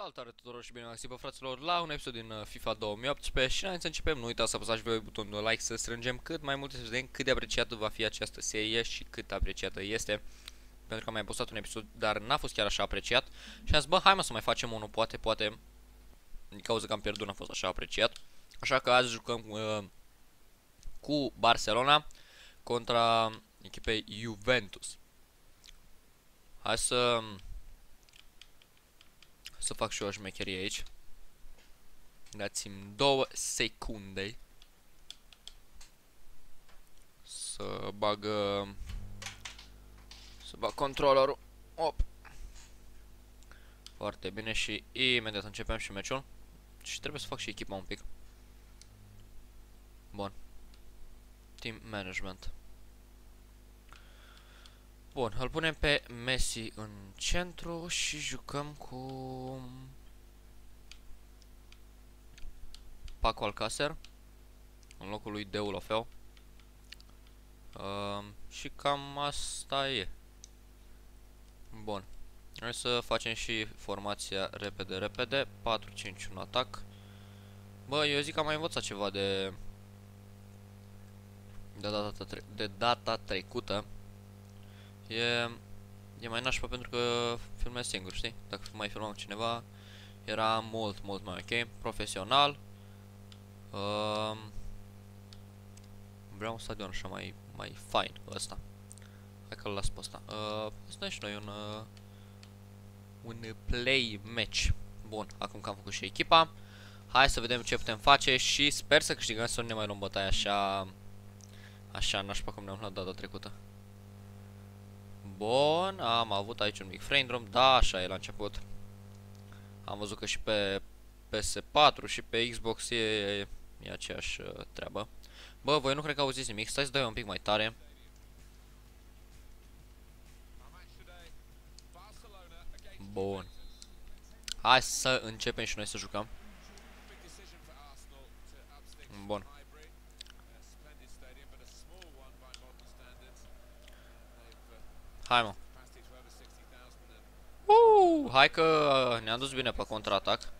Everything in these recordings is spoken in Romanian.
Salutare tuturor și bine v-am găsit, bă, fraților, la un episod din FIFA 2018 și înainte să începem, nu uitați să apăsați voi butonul de like să strângem cât mai multe, să vedem cât de apreciată va fi această serie și cât apreciată este. Pentru că am mai postat un episod, dar n-a fost chiar așa apreciat și am zis, bă, hai mă să mai facem unul, poate, din cauza că am pierdut, n-a fost așa apreciat. Așa că azi jucăm cu Barcelona contra echipei Juventus. Hai să fac și eu o șmecherie aici. Dați-mi 2 secunde să bag controllerul. Op. Foarte bine și imediat începem și meciul. Și trebuie să fac și echipa un pic. Bun. Team management. Bun, îl punem pe Messi în centru și jucăm cu Paco Alcácer în locul lui Deulofeu. Și cam asta e. Bun. Hai să facem și formația repede. 4-5-1 atac. Bă, eu zic că am mai învățat ceva de data trecută. E mai nașpa pentru că filmez singur, știi? Dacă mai filmam cineva, era mult mai ok. Profesional. Vreau un stadion așa mai fain cu ăsta. Hai că-l las pe ăsta. Să dăm și noi un play match. Bun, acum că am făcut și echipa, hai să vedem ce putem face și sper să câștigăm, să nu ne mai luăm bătaia așa nașpa cum ne-am luat data trecută. Bun, am avut aici un mic frame drop, da, așa e la început. Am văzut că și pe PS4 și pe Xbox e aceeași treabă. Bă, voi nu cred că auziți nimic, stai să dai un pic mai tare. Bun. Hai să începem și noi să jucăm. Bun. Hai, mă. Hai că ne-am dus bine pe contraatac.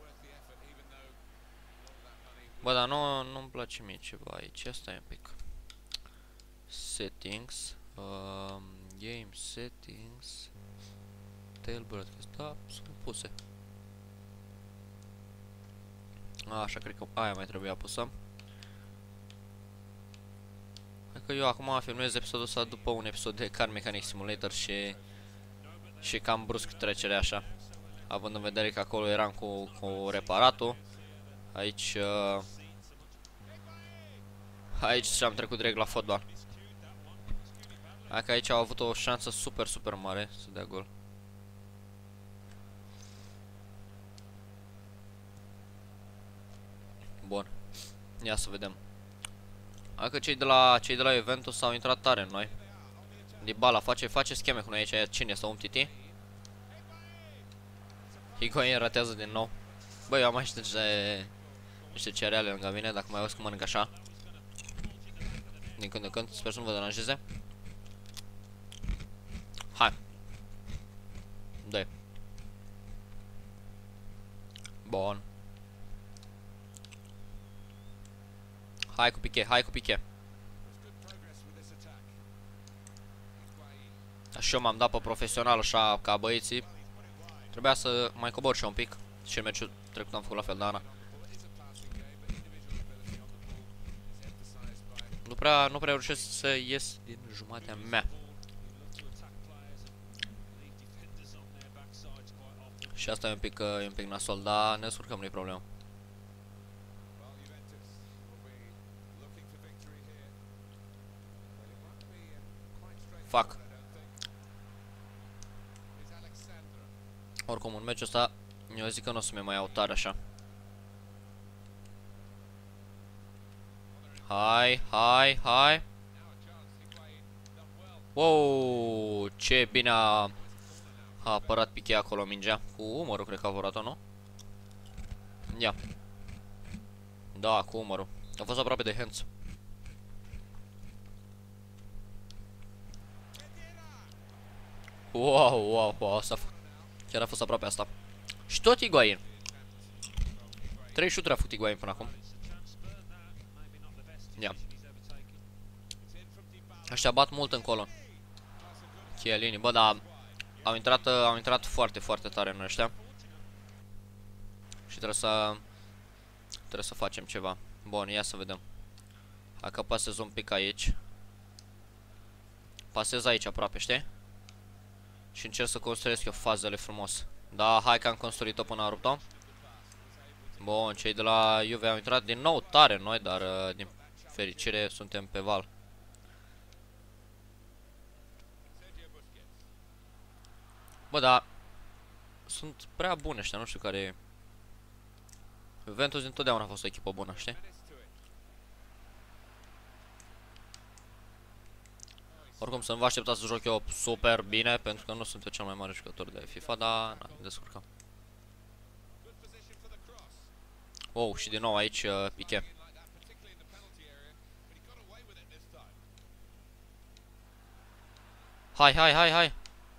Bă, dar nu-mi place mie ceva aici. Asta e un pic. Settings. Game settings. Tail broadcast. Da, sunt puse. Așa, cred că aia mai trebuia pusă. Hai că eu acum filmez episodul ăsta după un episod de Car Mechanic Simulator și cam brusc trecerea așa. Având în vedere că acolo eram cu reparatul. Aici și-am trecut direct la fotbal. Hai că aici au avut o șansă super mare să dea gol. Bun. Ia să vedem. Hai că cei de la Juventus au intrat tare în noi. Dybala face scheme cu noi aici. Cine este Umtiti? Higuain ratează din nou. Băi, eu am mai niște cereale lângă mine, dacă mai auzi cum mănânc așa. Din când în când, sper să nu vă deranjeze. Hai. Doi. Bun. Hai cu Piqué. Și eu m-am dat pe profesional așa ca băieții. Trebuia să mai cobor și un pic. Și în meciul trecut am făcut la fel, dar Ana. Nu prea reușesc să ies din jumatea mea. Și asta e un pic nasol, dar ne descurcăm, nu-i problemă. Fac. Oricum, în meciul ăsta, eu zic că nu o să-mi mai iau tare așa. Hai. Wow, ce bine a apărat Piqué acolo mingea. Cu umărul cred că a vorat-o, nu? Ia. Da, cu umărul. A fost aproape de hands. Wow, asta chiar a fost aproape asta. Și tot Higuain. 3 șuturi a făcut Higuain până acum. Ia. Ăștia bat mult încolo. Chiellini, bă, dar au intrat foarte, foarte tare în ăștia. Și trebuie să facem ceva. Bun, ia să vedem. Hai că pasez un pic aici. Pasez aici aproape, știi? Și încerc să construiesc eu fazele frumos. Da, hai că am construit-o până a rupt-o. Bun, cei de la Juve au intrat din nou tare noi, dar din fericire suntem pe val. Bă, da, sunt prea bune ăștia, nu știu care e. Juventus dintotdeauna a fost o echipă bună, știi? Oricum să nu vă așteptați să joc eu super bine, pentru că nu sunt eu cel mai mare jucător de FIFA, dar na, descurcăm. Wow, și din nou aici Piqué. Hai, hai, hai, hai!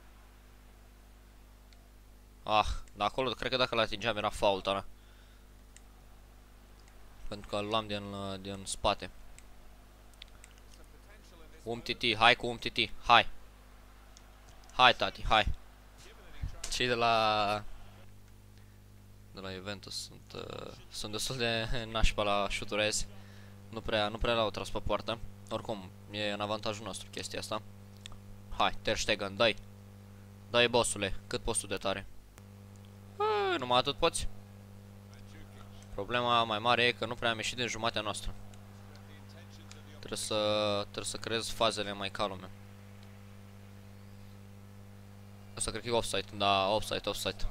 Ah, dar acolo cred că dacă l-atingeam era fault, tara. Pentru că îl luam din spate. Umtiti, hai cu Umtiti, hai! Hai, tati, hai! Cei de la Juventus sunt destul de nașpa la șuturezi. Nu prea l-au tras pe poartă. Oricum, e în avantajul nostru chestia asta. Hai, Ter Stegen, dă-i! Dă-i, bossule, cât poți tu de tare? Numai atât poți? Problema mai mare e că nu prea am ieșit din jumatea noastră. Trebuie să creez fazele mai ca lumea. Asta cred că e offside, da, offside.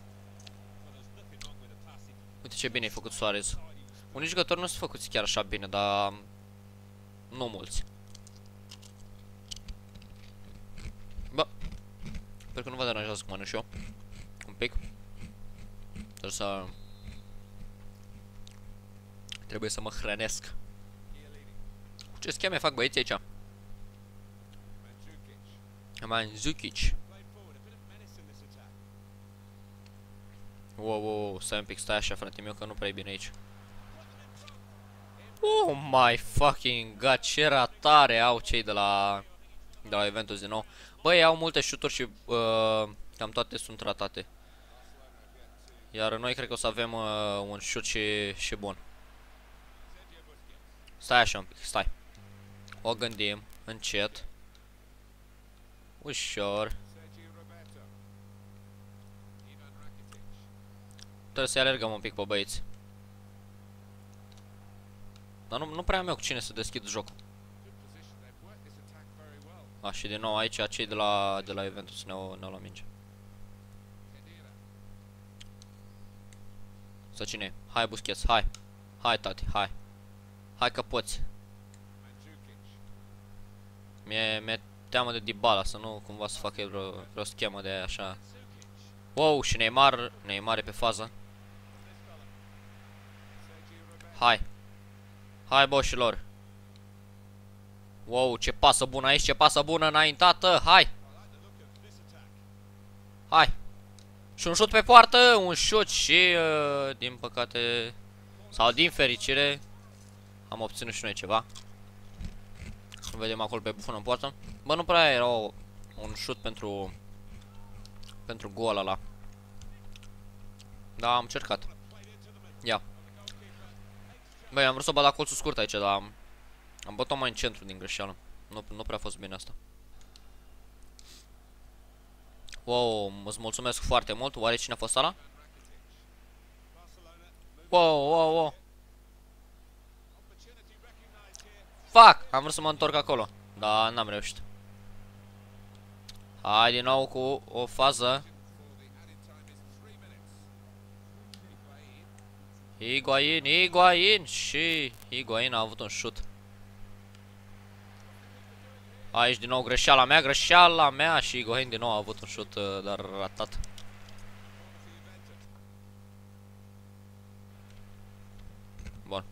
Uite ce bine ai făcut Suarez. Unii jucători nu sunt făcuți chiar așa bine, dar nu mulți. Bă, sper că nu vă deranjează să mănânc și eu un pic. Trebuie să mă hrănesc. Ce scheme fac băieții aici? Mandzukic. Wow, stai un pic, stai așa, frate meu, că nu prea e bine aici. Oh my fucking god, ce ratare au cei de la Juventus din nou. Băi, au multe șuturi și cam toate sunt ratate. Iar noi cred că o să avem un șut și bun. Stai așa un pic, stai. O gândim, încet. Ușor. Trebuie să-i alergăm un pic pe băieți. Dar nu prea am eu cu cine să deschid jocul. A, și din nou aici cei de la Juventus ne-au luat minge. Să cine? Hai Busquets, hai. Hai tati, hai. Hai că poți. Mi-e teamă de Dybala, să nu cumva să facă el vreo schemă de așa. Wow, și Neymar e pe fază. Hai. Hai, boșilor. Wow, ce pasă bună aici, ce pasă bună înaintată. Hai. Hai. Și un șut pe poartă, un șut și din păcate sau din fericire am obținut și noi ceva. Vedem acolo pe Buffon în poartă. Bă, nu prea era un șut pentru gol ăla. Da, am încercat. Ia. Băi, am vrut să bat la colțul scurt aici, dar am bătut mai în centru din greșeală. Nu prea a fost bine asta. Wow, îți mulțumesc foarte mult. Oare cine a fost ăla? Wow. Fuck! Am vrut să mă întorc acolo. Dar n-am reușit. Hai din nou cu o fază. Higuain și Higuain a avut un șut. Aici din nou greșeala mea și Higuain din nou a avut un șut, dar ratat. Bun.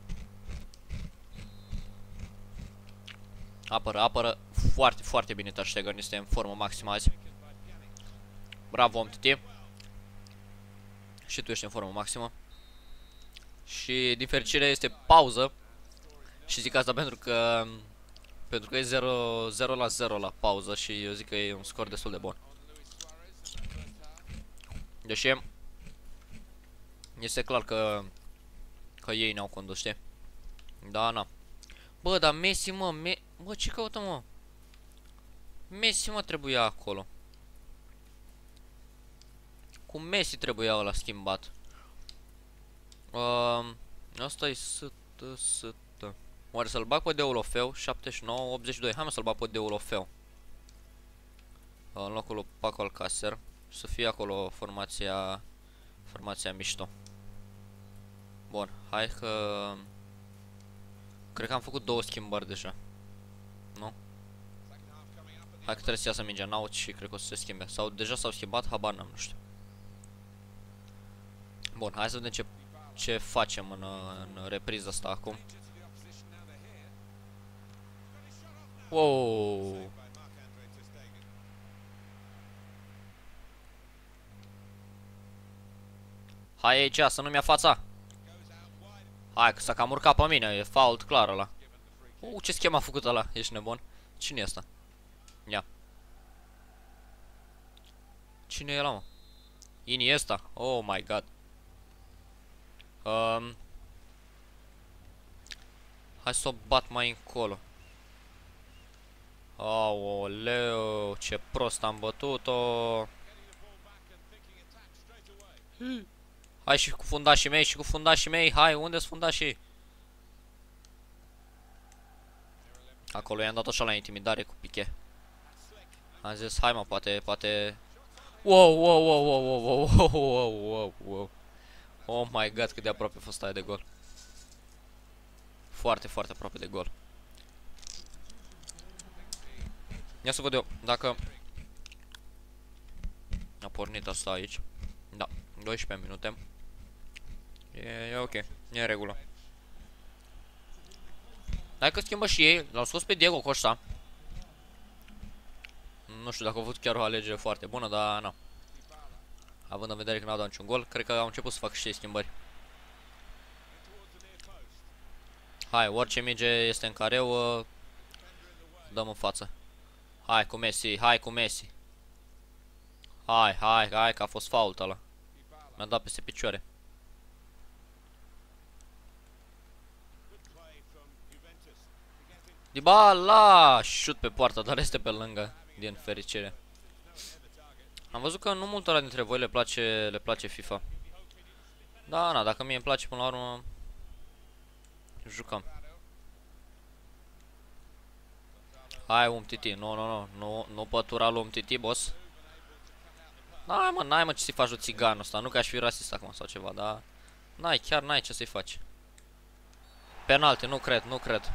Apără foarte, foarte bine Ter Stegen, este în formă maximă azi. Bravo, Umtiti. Și tu ești în formă maximă. Și din fericire este pauză. Și zic asta pentru că e 0-0 la pauză și eu zic că e un scor destul de bun. Deși este clar că ei ne-au condus, știi? Da, na. Bă, dar Messi, mă, bă, ce căută, mă? Messi, mă, trebuia acolo. Cu Messi trebuia ăla schimbat. Asta-i sâtă. Oare să-l bag pe Deulofeu? 79, 82. Hai mă să-l bag pe Deulofeu. În locul lui Paco Alcacer. Să fie acolo formația mișto. Bun, hai că... Cred că am făcut 2 schimbări deja. Nu? Hai că trebuie să iasă mingea în out și cred că o să se schimbe. Sau deja s-au schimbat, habar n-am, nu știu. Bun, hai să vedem ce facem în repriza asta acum. Wow! Hai aici, să nu-mi ia fața! Hai că s-a cam urcat pe mine, e fault clar ăla. Ce schemă a făcut ăla? Ești nebun? Cine e ăsta? Ia. Cine e ăla, mă? Iniesta? Oh my god. Hai să o bat mai încolo. Aoleu, ce prost am bătut-o. Hai și cu fundașii mei, și cu fundașii mei. Hai, unde-s fundașii? Acolo i-am dat așa la intimidare cu Piqué. Am zis, hai mă, poate... Wow, wow, wow, wow, wow, wow, wow, wow, wow. Oh my god, cât de aproape a fost aia de gol. Foarte, foarte aproape de gol. Ia să văd eu, dacă... A pornit asta aici. Da, 12 minute. E ok, e în regulă. Hai că schimbă și ei, l-au scos pe Diego Costa. Nu știu dacă au avut chiar o alegere foarte bună, dar na. Având în vedere că n-au dat niciun gol, cred că au început să facă și ei schimbări. Hai, orice minge este în careu, dăm în față. Hai cu Messi, hai cu Messi. Hai, că a fost fault ăla. Mi-a dat peste picioare. Dybala! Șut pe poartă, dar este pe lângă, din fericire. Am văzut că nu multora dintre voi le place FIFA. Da, na, dacă mie îmi place până la urmă, jucăm. Hai, Umtiti, nu pătura lui Umtiti, boss. N-ai mă ce să-i faci lui țiganul ăsta, nu că aș fi rasist acum sau ceva, dar... Chiar n-ai ce să-i faci. Penalti, nu cred.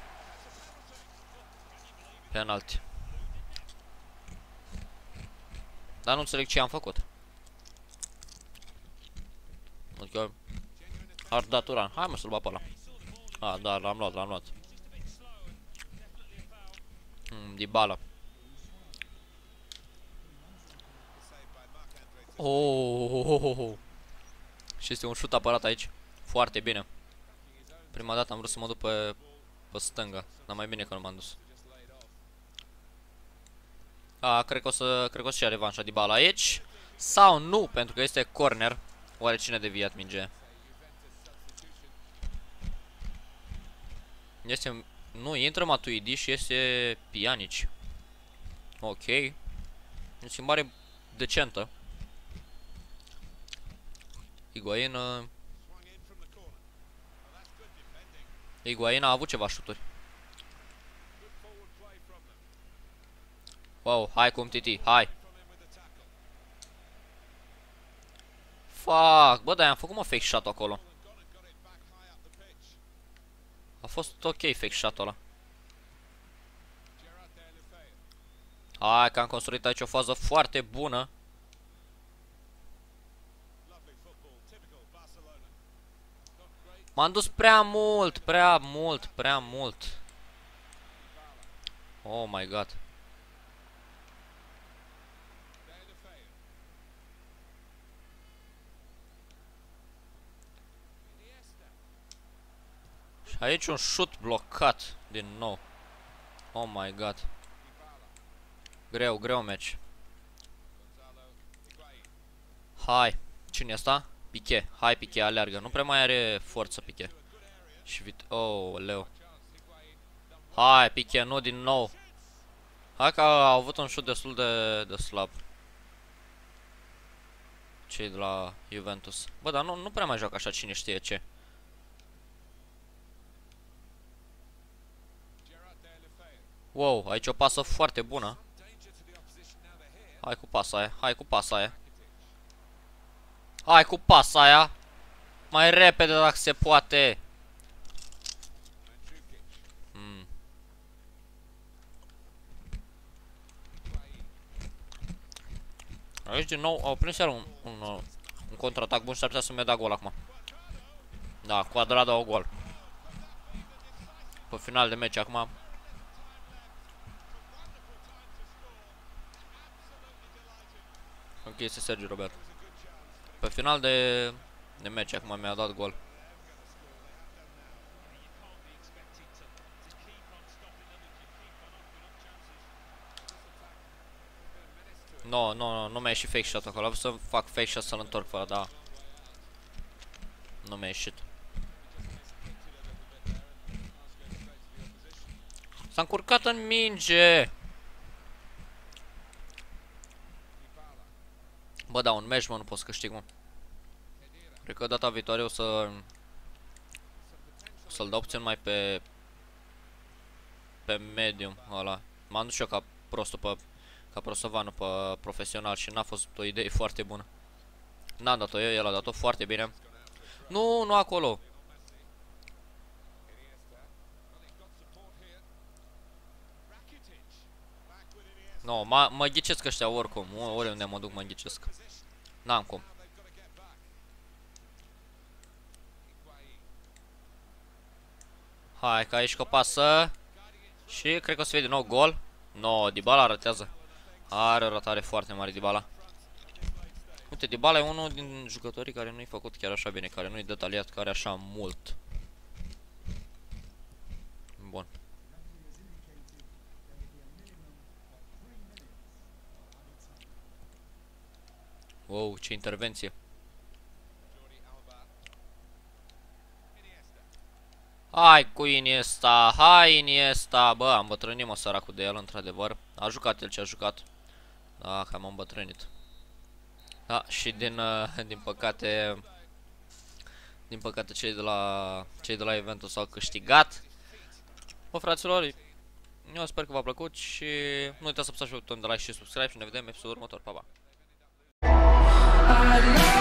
Penalti. Dar nu înțeleg ce am făcut. Adică... Arda Turan, hai mă să-l bat pe ăla. Da, l-am luat. Dybala. Și este un șut apărat aici. Foarte bine. Prima dată am vrut să mă duc pe stânga, dar mai bine că nu m-am dus. Cred că o să ia revanșa Dybala aici. Sau nu, pentru că este corner. Oare cine a deviat minge? Nu, intră Matuidi și este Pjanic. Ok. O schimbare decentă. Higuain a avut ceva șuturi. Wow, hai cu Umtiti, hai. Fuck, bă, dar am făcut fake shot acolo. A fost ok fake shot-ul ăla. Hai că am construit aici o fază foarte bună. M-am dus prea mult. Oh my god. Aici un șut blocat din nou. Oh my god. Greu match. Hai. Cine e asta? Piqué. Hai Piqué, aleargă. Nu prea mai are forță Piqué. Și oh, leu. Hai Piqué, nu din nou. Hai că au avut un șut destul de slab. Cei de la Juventus. Bă, dar nu prea mai joacă așa, cine știe ce. Wow, aici o pasă foarte bună. Hai cu pasa aia, hai cu pasa aia. Hai cu pasa aia. Mai repede dacă se poate. Aici din nou au prins iar un contraatac bun și ar putea să-mi dea gol acum. Da, Cuadrado au gol. Pe final de meci acum. Ok, este Sergio Roberto. Pe final de meci acum mi-a dat gol. Nu mi-a ieșit fake shot acolo. Am vrut să fac fake shot să-l întorc fără, da. Nu mi-a ieșit. S-a încurcat în minge. Bă, da, un match, mă, nu pot să câștig, mă. Cred că data viitoare o să-l dau puțin mai pe medium ăla. M-am dus și eu ca prostul ca prostovanul pe profesional și n-a fost o idee foarte bună. N-am dat-o eu, el a dat-o foarte bine. Nu acolo. Nu, mă ghicesc ăștia oricum. Oriunde mă duc mă ghicesc. N-am cum. Hai că aici că pasă. Și cred că o să fie din nou gol. No, Dybala ratează. Are o ratare foarte mare Dybala. Uite, Dybala e unul din jucătorii care nu-i făcut chiar așa bine, care nu-i detaliat, care așa mult. Bun. Wow, ce intervenție. Hai cu Iniesta, hai Iniesta. Bă, am bătrânit, mă, săracul de el, într-adevăr. A jucat el ce a jucat. Da, că am îmbătrânit. Da, și din păcate cei de la Juventus au câștigat. Bă, fraților, eu sper că v-a plăcut și nu uitați să apăsați pe butonul de like și subscribe și ne vedem în episodul următor. Pa, pa!